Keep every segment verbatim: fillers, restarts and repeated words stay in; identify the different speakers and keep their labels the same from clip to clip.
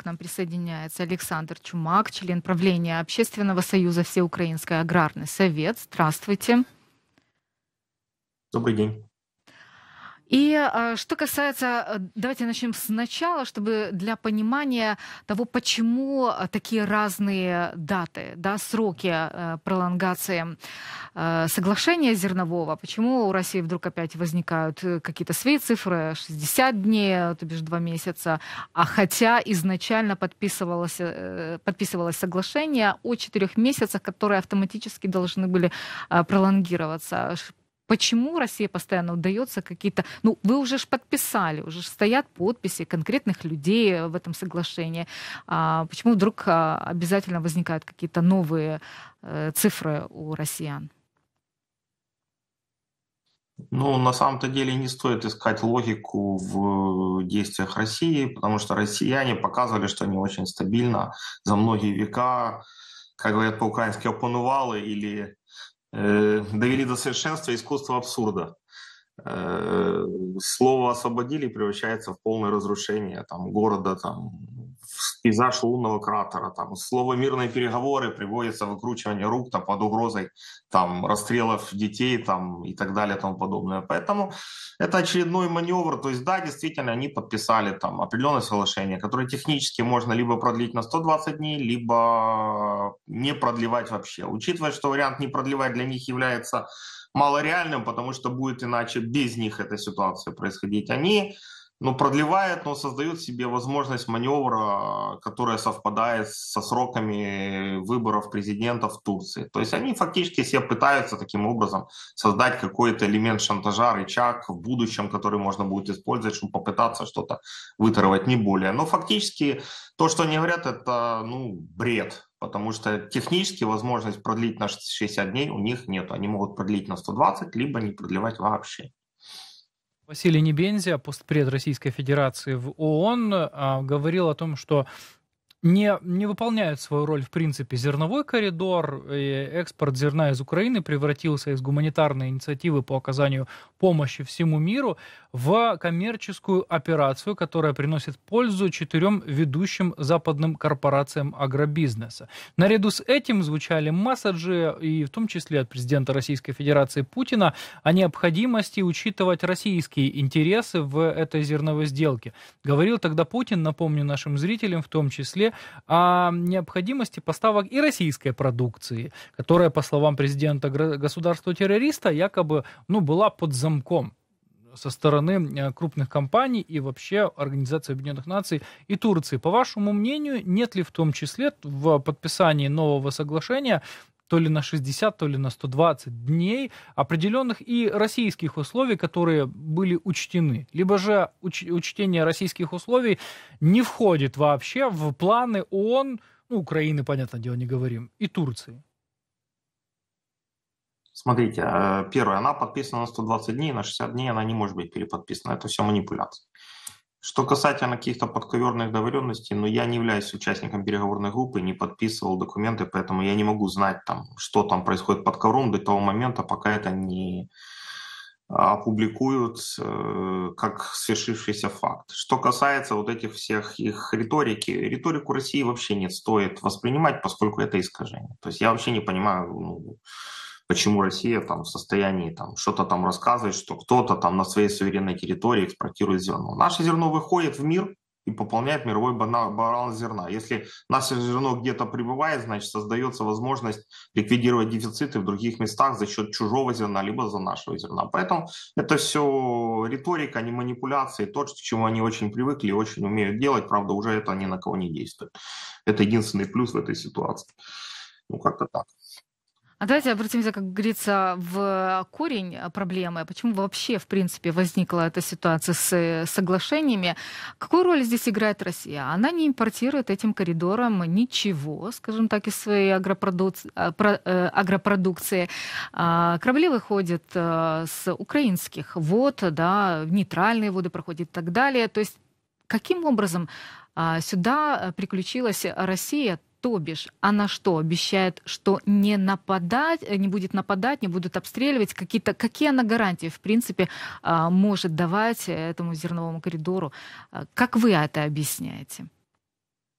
Speaker 1: к нам присоединяется Александр Чумак, член правления Общественного союза «Всеукраинский аграрный совет». Здравствуйте.
Speaker 2: Добрый день.
Speaker 1: И а, что касается, э, давайте начнем сначала, чтобы для понимания того, почему а, такие разные даты, да, сроки э, пролонгации э, соглашения зернового, почему у России вдруг опять возникают э, какие-то свои цифры, шестьдесят дней, э, то бишь два месяца, а хотя изначально подписывалось, э, подписывалось соглашение о четырех месяцах, которые автоматически должны были э, пролонгироваться. Почему России постоянно удается какие-то... Ну, вы уже ж подписали, уже ж стоят подписи конкретных людей в этом соглашении. А почему вдруг а, обязательно возникают какие-то новые э, цифры у россиян?
Speaker 2: Ну, на самом-то деле не стоит искать логику в действиях России, потому что россияне показывали, что они очень стабильно за многие века, как говорят по-украински, опанували или э, довели до совершенства искусство абсурда. Э, слово «освободили» превращается в полное разрушение там, города, там, в пейзаж лунного кратера. Там, слово «мирные переговоры» приводится в выкручивание рук там, под угрозой там, расстрелов детей там, и так далее и тому подобное. Поэтому это очередной маневр. То есть да, действительно, они подписали там, определенное соглашение, которое технически можно либо продлить на сто двадцать дней, либо не продлевать вообще. Учитывая, что вариант не продлевать для них является малореальным, потому что будет иначе без них эта ситуация происходить. Они ну, продлевают, но создают себе возможность маневра, которая совпадает со сроками выборов президента в Турции. То есть они фактически себе пытаются таким образом создать какой-то элемент шантажа, рычаг в будущем, который можно будет использовать, чтобы попытаться что-то выторговать, не более. Но фактически то, что они говорят, это ну, бред. Потому что технически возможность продлить на шестьдесят дней у них нет. Они могут продлить на сто двадцать, либо не продлевать вообще.
Speaker 3: Василий Небензя, постпред Российской Федерации в ООН, а, говорил о том, что не, не выполняет свою роль, в принципе, зерновой коридор. И экспорт зерна из Украины превратился из гуманитарной инициативы по оказанию помощи всему миру в коммерческую операцию, которая приносит пользу четырем ведущим западным корпорациям агробизнеса. Наряду с этим звучали месседжи, и в том числе от президента Российской Федерации Путина, о необходимости учитывать российские интересы в этой зерновой сделке. Говорил тогда Путин, напомню нашим зрителям, в том числе, о необходимости поставок и российской продукции, которая, по словам президента государства-террориста, якобы ну, была под замком со стороны крупных компаний и вообще Организации Объединенных Наций и Турции. По вашему мнению, нет ли в том числе в подписании нового соглашения то ли на шестьдесят, то ли на сто двадцать дней определенных и российских условий, которые были учтены? Либо же уч- учтение российских условий не входит вообще в планы ООН, ну, Украины, понятное дело, не говорим, и Турции?
Speaker 2: Смотрите, э, первое, она подписана на сто двадцать дней, на шестьдесят дней она не может быть переподписана. Это все манипуляция. Что касательно каких-то подковерных договоренностей, но я не являюсь участником переговорной группы, не подписывал документы, поэтому я не могу знать, там, что там происходит под ковром до того момента, пока это не опубликуют э, как свершившийся факт. Что касается вот этих всех их риторики, риторику России вообще не стоит воспринимать, поскольку это искажение. То есть я вообще не понимаю, ну, почему Россия там в состоянии там что-то там рассказывать, что кто-то там на своей суверенной территории экспортирует зерно. Наше зерно выходит в мир и пополняет мировой баланс зерна. Если наше зерно где-то прибывает, значит создается возможность ликвидировать дефициты в других местах за счет чужого зерна, либо за нашего зерна. Поэтому это все риторика, а не манипуляции, то, к чему они очень привыкли и очень умеют делать, правда, уже это ни на кого не действует. Это единственный плюс в этой ситуации. Ну, как-то так.
Speaker 1: А давайте обратимся, как говорится, в корень проблемы. Почему вообще, в принципе, возникла эта ситуация с соглашениями? Какую роль здесь играет Россия? Она не импортирует этим коридорам ничего, скажем так, из своей агропродукции. агропродукции. Корабли выходят с украинских вод, да, в нейтральные воды проходят и так далее. То есть каким образом сюда приключилась Россия? То бишь, она что, обещает, что не нападать, не будет нападать, не будут обстреливать? Какие-то, какие она гарантии, в принципе, может давать этому зерновому коридору? Как вы это объясняете?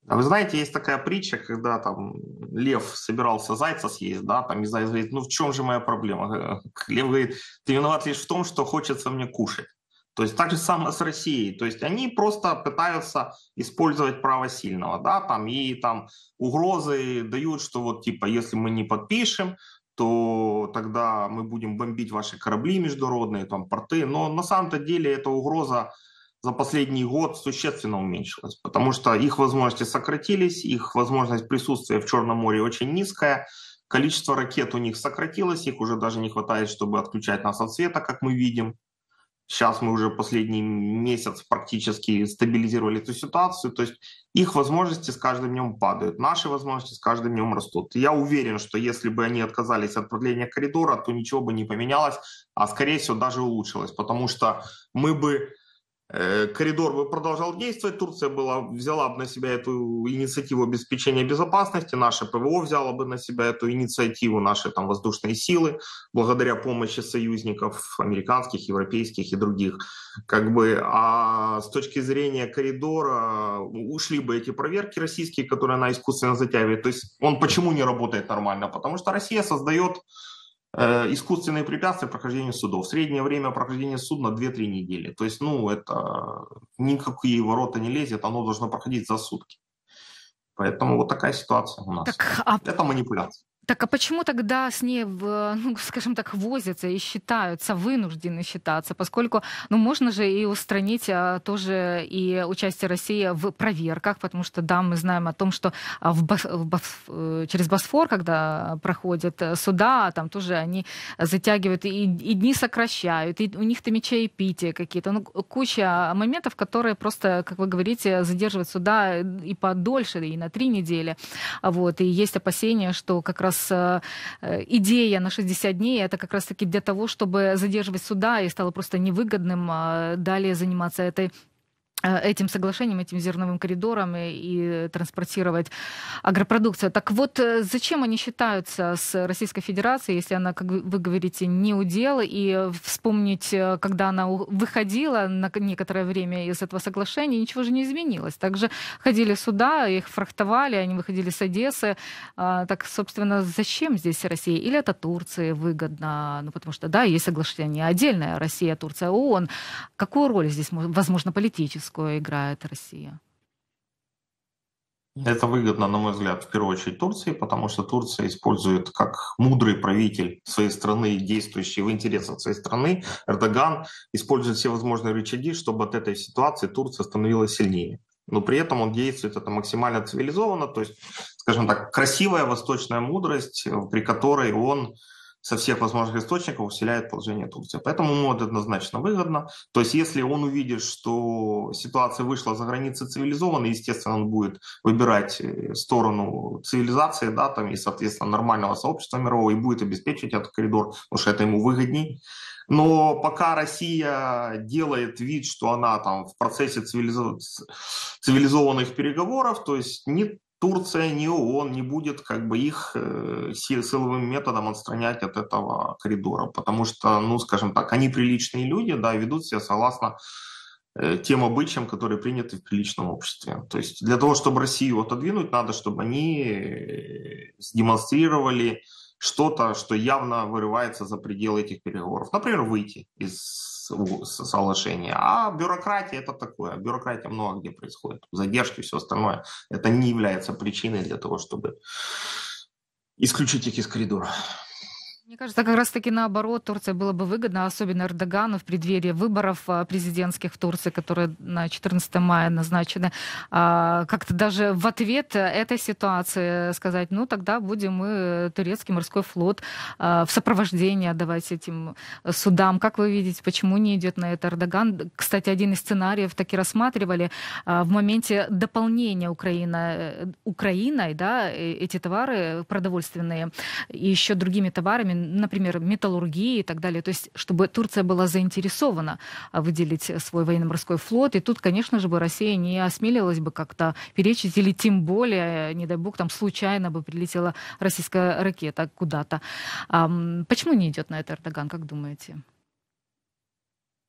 Speaker 2: А вы знаете, есть такая притча, когда там лев собирался зайца съесть, да, там и заяц говорит, ну в чем же моя проблема? Лев говорит, ты виноват лишь в том, что хочется мне кушать. То есть так же самое с Россией. То есть они просто пытаются использовать право сильного, да, там и там угрозы дают, что вот типа если мы не подпишем, то тогда мы будем бомбить ваши корабли международные, там порты. Но на самом-то деле эта угроза за последний год существенно уменьшилась, потому что их возможности сократились, их возможность присутствия в Черном море очень низкая, количество ракет у них сократилось, их уже даже не хватает, чтобы отключать нас от света, как мы видим. Сейчас мы уже последний месяц практически стабилизировали эту ситуацию, то есть их возможности с каждым днем падают, наши возможности с каждым днем растут. Я уверен, что если бы они отказались от продления коридора, то ничего бы не поменялось, а скорее всего даже улучшилось, потому что мы бы коридор бы продолжал действовать, Турция была, взяла бы на себя эту инициативу обеспечения безопасности, наше ПВО взяло бы на себя эту инициативу, наши там воздушные силы, благодаря помощи союзников американских, европейских и других. Как бы, а с точки зрения коридора ушли бы эти проверки российские, которые она искусственно затягивает. То есть он почему не работает нормально? Потому что Россия создает искусственные препятствия прохождению судов. Среднее время прохождения судна две-три недели. То есть, ну, это никакие ворота не лезет, оно должно проходить за сутки. Поэтому вот такая ситуация у нас.
Speaker 1: Так, а
Speaker 2: Это манипуляция.
Speaker 1: Так а почему тогда с ней, в, ну, скажем так, возятся и считаются, вынуждены считаться, поскольку, ну, можно же и устранить а, тоже и участие России в проверках, потому что, да, мы знаем о том, что а, в Бос- в Бос- через Босфор, когда проходят э, суда, там тоже они затягивают и, и дни сокращают, и у них там и чаепития какие-то, ну, куча моментов, которые просто, как вы говорите, задерживают суда и подольше, и на три недели. А Вот, и есть опасения, что как раз э, идея на шестьдесят дней это как раз-таки для того, чтобы задерживать суда, и стало просто невыгодным а, далее заниматься этой этим соглашением, этим зерновым коридором и, и транспортировать агропродукцию. Так вот, э, зачем они считаются с Российской Федерацией, если она, как вы говорите, не удел, и вспомнить, э, когда она у- выходила на к- некоторое время из этого соглашения, ничего же не изменилось. Также ходили суда, их фрахтовали, они выходили с Одессы. А, так, собственно, зачем здесь Россия? Или это Турции выгодно? Ну, потому что, да, есть соглашение отдельное, Россия, Турция, ООН. Какую роль здесь, мо- возможно, политическую играет Россия?
Speaker 2: Это выгодно, на мой взгляд, в первую очередь Турции, потому что Турция использует как мудрый правитель своей страны, действующий в интересах своей страны, Эрдоган использует все возможные рычаги, чтобы от этой ситуации Турция становилась сильнее. Но при этом он действует это максимально цивилизованно, то есть, скажем так, красивая восточная мудрость, при которой он со всех возможных источников усиляет положение Турции. Поэтому ему это однозначно выгодно. То есть если он увидит, что ситуация вышла за границы цивилизованной, естественно, он будет выбирать сторону цивилизации, да, там, и, соответственно, нормального сообщества мирового, и будет обеспечивать этот коридор, потому что это ему выгодней. Но пока Россия делает вид, что она там в процессе цивилизо- цивилизованных переговоров, то есть ни Турция, ни ООН не будет как бы их э, силовым методом отстранять от этого коридора, потому что, ну, скажем так, они приличные люди, да, ведут себя согласно э, тем обычаям, которые приняты в приличном обществе. То есть для того, чтобы Россию отодвинуть, надо, чтобы они э, демонстрировали что-то, что явно вырывается за пределы этих переговоров. Например, выйти из соглашения. А бюрократия это такое. Бюрократия много где происходит. Задержки, все остальное. Это не является причиной для того, чтобы исключить их из коридора.
Speaker 1: Мне кажется, как раз-таки наоборот, Турция было бы выгодно, особенно Эрдогану в преддверии выборов а, президентских в Турции, которые на четырнадцатое мая назначены, а, как-то даже в ответ этой ситуации сказать, ну тогда будем мы турецкий морской флот а, в сопровождении отдавать этим судам. Как вы видите, почему не идет на это Эрдоган? Кстати, один из сценариев таки рассматривали а, в моменте дополнения Украины, Украиной, да, эти товары продовольственные и еще другими товарами, например, металлургии и так далее. То есть, чтобы Турция была заинтересована выделить свой военно-морской флот. И тут, конечно же, бы Россия не осмелилась бы как-то перечить, или тем более, не дай бог, там случайно бы прилетела российская ракета куда-то. Ам, Почему не идет на это Эрдоган, как думаете?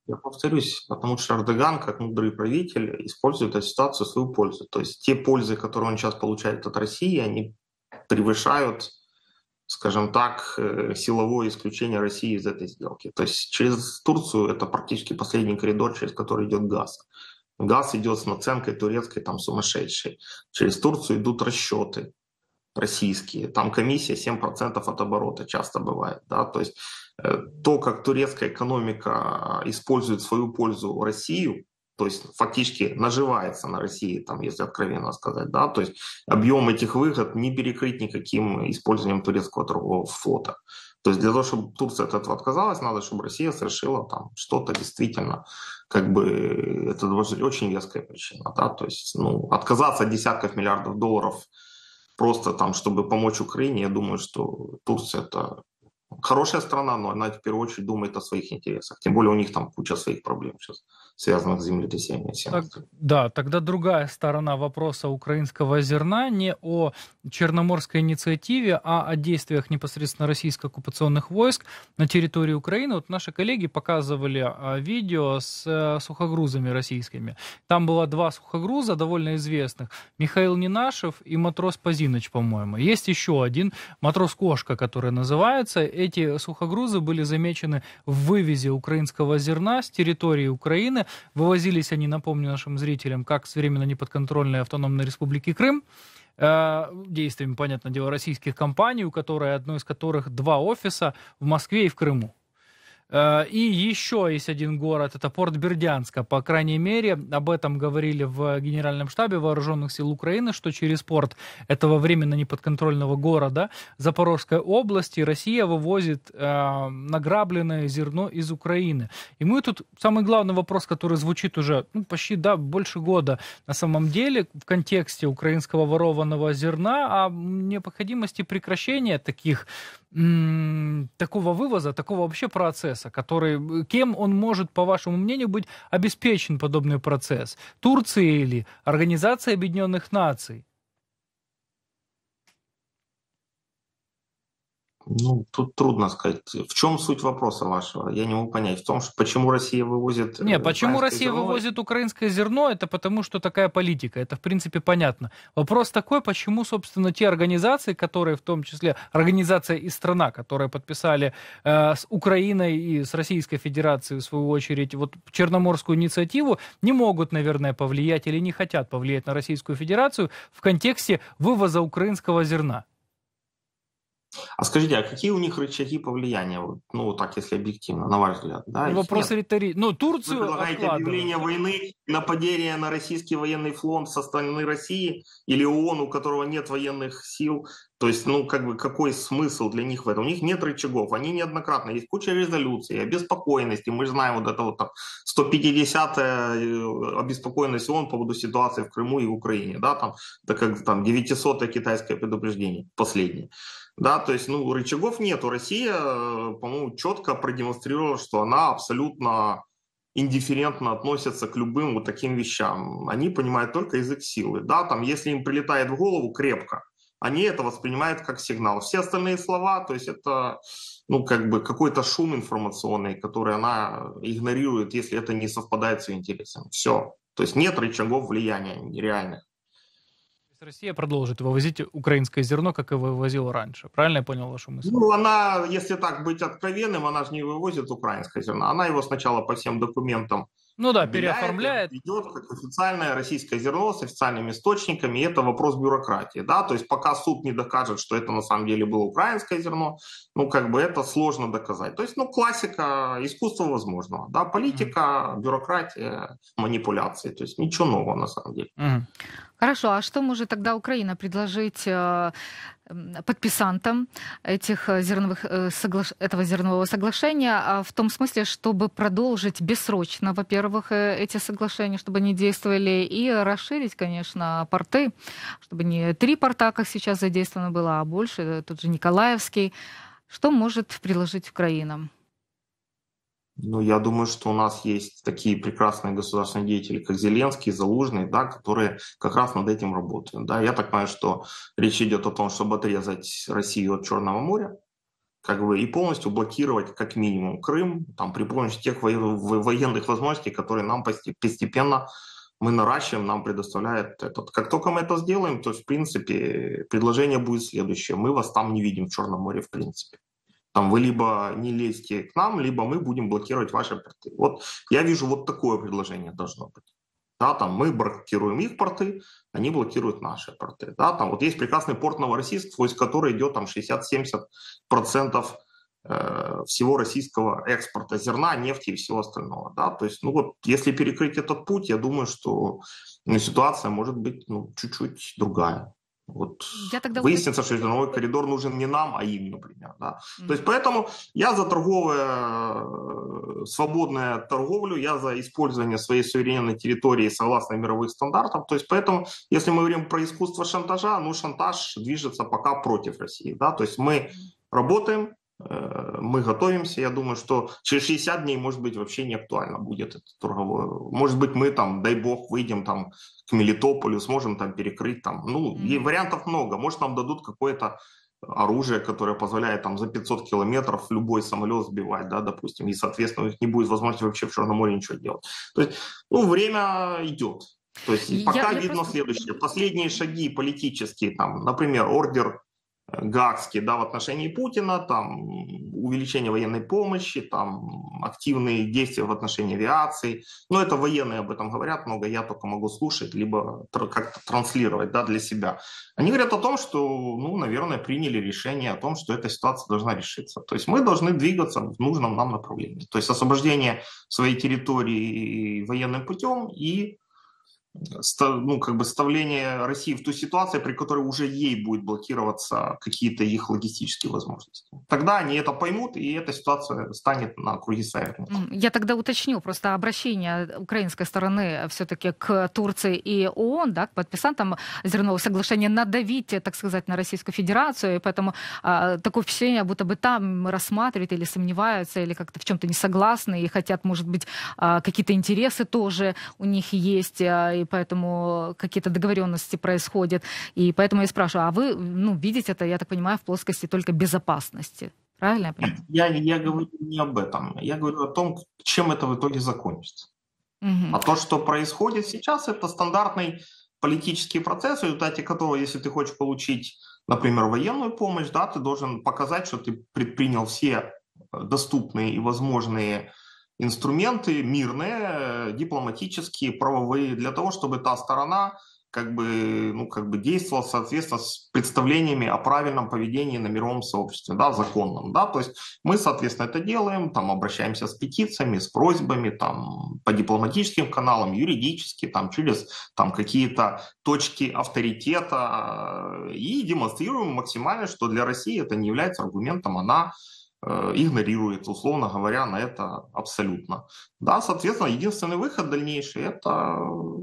Speaker 2: Я повторюсь, потому что Эрдоган, как мудрый правитель, использует эту ситуацию в свою пользу. То есть те пользы, которые он сейчас получает от России, они превышают, скажем так, э, силовое исключение России из этой сделки. То есть через Турцию это практически последний коридор, через который идет газ. Газ идет с наценкой турецкой, там сумасшедшей. Через Турцию идут расчеты российские. Там комиссия семь процентов от оборота часто бывает. Да? То есть э, то, как турецкая экономика использует в свою пользу Россию, то есть фактически наживается на России, там, если откровенно сказать, да, то есть объем этих выгод не перекрыть никаким использованием турецкого торгового флота. То есть для того, чтобы Турция от этого отказалась, надо, чтобы Россия совершила там что-то действительно, как бы, это очень веская причина, да, то есть, ну, отказаться от десятков миллиардов долларов просто там, чтобы помочь Украине, я думаю, что Турция это хорошая страна, но она в первую очередь думает о своих интересах. Тем более у них там куча своих проблем сейчас, связанных с землетрясением.
Speaker 3: Так, да, тогда другая сторона вопроса украинского зерна не о Черноморской инициативе, а о действиях непосредственно российско-оккупационных войск на территории Украины. Вот наши коллеги показывали а, видео с а, сухогрузами российскими. Там было два сухогруза довольно известных. Михаил Ненашев и матрос Позиныч, по-моему. Есть еще один, матрос Кошка, который называется. Эти сухогрузы были замечены в вывозе украинского зерна с территории Украины. Вывозились они, напомню нашим зрителям, как с временно неподконтрольной автономной республики Крым, э, действиями, понятное дело, российских компаний, у которой, одной из которых два офиса в Москве и в Крыму. И еще есть один город, это порт Бердянска. По крайней мере, об этом говорили в Генеральном штабе Вооруженных сил Украины, что через порт этого временно неподконтрольного города Запорожской области Россия вывозит э, награбленное зерно из Украины. И мы тут, самый главный вопрос, который звучит уже ну, почти да, больше года на самом деле в контексте украинского ворованного зерна, о необходимости прекращения таких такого вывоза, такого вообще процесса, который, кем он может, по вашему мнению, быть обеспечен подобный процесс? Турцией или Организацией Объединенных Наций?
Speaker 2: Ну, тут трудно сказать. В чем суть вопроса вашего? Я не могу понять. В том, что почему Россия вывозит...
Speaker 3: Не, почему Россия зерно? вывозит украинское зерно, это потому, что такая политика. Это, в принципе, понятно. Вопрос такой, почему, собственно, те организации, которые, в том числе, организация и страна, которые подписали э, с Украиной и с Российской Федерацией, в свою очередь, вот Черноморскую инициативу, не могут, наверное, повлиять или не хотят повлиять на Российскую Федерацию в контексте вывоза украинского зерна.
Speaker 2: А скажите, а какие у них рычаги повлияния, ну, так, если объективно, на ваш взгляд? Да?
Speaker 3: Вопрос риторический. Ну, Турцию
Speaker 2: Вы предлагаете объявление войны, нападение на российский военный флот со стороны России или ООН, у которого нет военных сил? То есть, ну, как бы, какой смысл для них в этом? У них нет рычагов, они неоднократно, есть куча резолюций, обеспокоенности, мы же знаем вот это вот там сто пятидесятая обеспокоенность ООН по поводу ситуации в Крыму и в Украине, да, там, это как там девятисотое китайское предупреждение, последнее. Да, то есть, ну, рычагов нету. Россия, по-моему, четко продемонстрировала, что она абсолютно индифферентно относится к любым вот таким вещам. Они понимают только язык силы. Да, там, если им прилетает в голову крепко, они это воспринимают как сигнал. Все остальные слова, то есть это, ну, как бы какой-то шум информационный, который она игнорирует, если это не совпадает с ее интересами. Все. То есть нет рычагов влияния реальных.
Speaker 3: Россия продолжит вывозить украинское зерно, как и вывозила раньше. Правильно я понял вашу мысль?
Speaker 2: Ну, она, если так быть откровенным, она же не вывозит украинское зерно. Она его сначала по всем документам
Speaker 3: ну да, переоформляет.
Speaker 2: Идет как официальное российское зерно с официальными источниками. И это вопрос бюрократии. Да? То есть пока суд не докажет, что это на самом деле было украинское зерно, ну как бы это сложно доказать. То есть, ну, классика искусства возможного. Да? Политика, бюрократия, манипуляции. То есть ничего нового на самом деле.
Speaker 1: Mm. Хорошо, а что может тогда Украина предложить э, подписантам этих зерновых, э, согла... этого зернового соглашения в том смысле, чтобы продолжить бессрочно, во-первых, эти соглашения, чтобы они действовали, и расширить, конечно, порты, чтобы не три порта, как сейчас задействовано было, а больше, тут же Николаевский. Что может предложить Украина?
Speaker 2: Ну, я думаю, что у нас есть такие прекрасные государственные деятели, как Зеленский, Залужный, да, которые как раз над этим работают. Да. Я так понимаю, что речь идет о том, чтобы отрезать Россию от Черного моря, как бы и полностью блокировать как минимум Крым, там, при помощи тех военных возможностей, которые нам постепенно мы наращиваем, нам предоставляет этот. Как только мы это сделаем, то, в принципе, предложение будет следующее. Мы вас там не видим в Черном море, в принципе. Там вы либо не лезьте к нам, либо мы будем блокировать ваши порты. Вот я вижу, вот такое предложение должно быть. Да, там мы блокируем их порты, они блокируют наши порты. Да, там вот есть прекрасный порт Новороссийск, сквозь который идет там шестьдесят-семьдесят процентов э, всего российского экспорта зерна, нефти и всего остального. Да. То есть, ну вот, если перекрыть этот путь, я думаю, что ну, ситуация может быть ну, чуть-чуть другая. Вот
Speaker 1: Я тогда
Speaker 2: выяснится, уточню, что зерновой коридор нужен не нам, а им, например. Да? Mm-hmm. То есть поэтому я за торговую, свободную торговлю, я за использование своей суверенной территории согласно мировых стандартов. То есть поэтому, если мы говорим про искусство шантажа, ну шантаж движется пока против России. Да? То есть мы работаем, мы готовимся. Я думаю, что через шестьдесят дней, может быть, вообще не актуально будет это торговое. Может быть, мы там, дай бог, выйдем там к Мелитополю, сможем там перекрыть там. Ну, mm-hmm. вариантов много. Может, нам дадут какое-то оружие, которое позволяет там за пятьсот километров любой самолет сбивать, да, допустим, и, соответственно, у них не будет возможности вообще в Черном море ничего делать. То есть, ну, время идет. То есть, я, пока я видно просто... следующее. Последние шаги политические, там, например, ордер Гаагский, да, в отношении Путина, там увеличение военной помощи, там активные действия в отношении авиации. Но это военные об этом говорят много, я только могу слушать, либо как-то транслировать, да, для себя. Они говорят о том, что, ну, наверное, приняли решение о том, что эта ситуация должна решиться. То есть мы должны двигаться в нужном нам направлении. То есть освобождение своей территории военным путем и ну, как бы ставление России в ту ситуацию, при которой уже ей будет блокироваться какие-то их логистические возможности. Тогда они это поймут, и эта ситуация станет на круги своя.
Speaker 1: Я тогда уточню, просто обращение украинской стороны все-таки к Турции и ООН, да, к подписантам зернового соглашения, надавить, так сказать, на Российскую Федерацию, и поэтому а, такое впечатление, будто бы там рассматривают или сомневаются, или как-то в чем-то не согласны, и хотят, может быть, а, какие-то интересы тоже у них есть, и поэтому какие-то договоренности происходят. И поэтому я спрашиваю, а вы ну, видите это, я так понимаю, в плоскости только безопасности? Правильно я понимаю?
Speaker 2: Я, я говорю не об этом. Я говорю о том, чем это в итоге закончится. Угу. А то, что происходит сейчас, это стандартный политический процесс, в результате которого, если ты хочешь получить, например, военную помощь, да, ты должен показать, что ты предпринял все доступные и возможные инструменты мирные, дипломатические, правовые, для того, чтобы та сторона как бы, ну, как бы действовала соответственно с представлениями о правильном поведении на мировом сообществе, да, законном, да, то есть мы, соответственно, это делаем, там, обращаемся с петициями, с просьбами, там, по дипломатическим каналам, юридически, там, через, там, какие-то точки авторитета и демонстрируем максимально, что для России это не является аргументом, она игнорирует, условно говоря, на это абсолютно. Да, соответственно, единственный выход дальнейший – это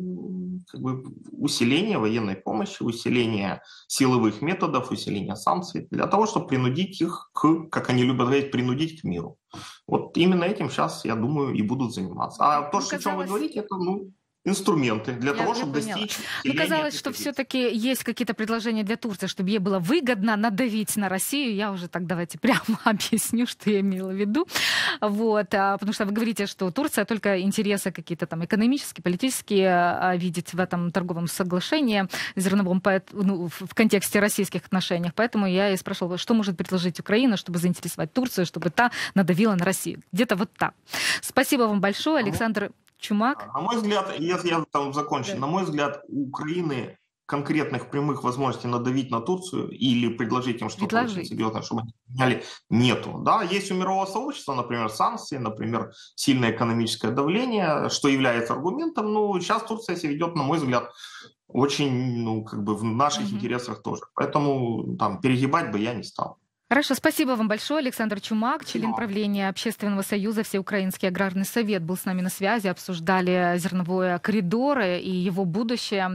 Speaker 2: как бы усиление военной помощи, усиление силовых методов, усиление санкций для того, чтобы принудить их к, как они любят говорить, принудить к миру. Вот именно этим сейчас, я думаю, и будут заниматься. А то, что, о чем вы говорите, это, ну, инструменты для я, того, чтобы достичь...
Speaker 1: Ну, казалось, что все-таки есть какие-то предложения для Турции, чтобы ей было выгодно надавить на Россию. Я уже так давайте прямо объясню, что я имела в виду. Вот, потому что вы говорите, что Турция только интересы какие-то там экономические, политические видит в этом торговом соглашении зерновом ну, в контексте российских отношений. Поэтому я и спрашивала, что может предложить Украина, чтобы заинтересовать Турцию, чтобы та надавила на Россию. Где-то вот так. Спасибо вам большое, Александр Чумак.
Speaker 2: На мой взгляд, если я там закончу, да. на мой взгляд, у Украины конкретных прямых возможностей надавить на Турцию или предложить им что-то очень серьезное, чтобы они поменяли, нету. Да, есть у мирового сообщества, например, санкции, например, сильное экономическое давление, что является аргументом. Но сейчас Турция себя ведет, на мой взгляд, очень, ну, как бы в наших угу. интересах тоже. Поэтому там перегибать бы я не стал.
Speaker 1: Хорошо, спасибо вам большое. Александр Чумак, член правления Общественного союза «Всеукраинский аграрный совет», был с нами на связи, обсуждали зерновые коридоры и его будущее.